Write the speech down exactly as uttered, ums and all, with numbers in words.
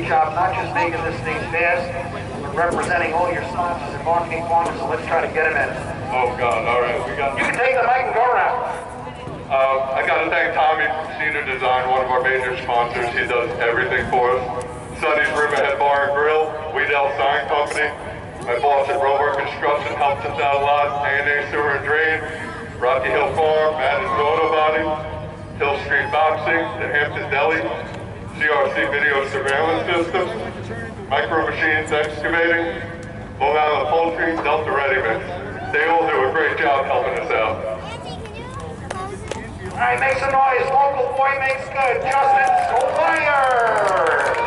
job not just making this thing fast, but representing all your sponsors and marketing partners, so let's try to get them in. Oh God, all right, we got... You can take the mic and go around. Uh, I got to thank Tommy from Cedar Design, one of our major sponsors. He does everything for us. Sonny's Riverhead Bar and Grill, Weedell Sign Company. My boss at Rover Construction helps us out a lot. A and A Sewer and Drain, Rocky Hill Farm, Madden's Auto Body, Hill Street Boxing, the Hampton Deli, C R C Video Surveillance System, Micro Machines Excavating, Long Island Poultry, Delta Ready Mix. They all do a great job helping us out. All right, make some noise. Local boy makes good. Justin Sawyer.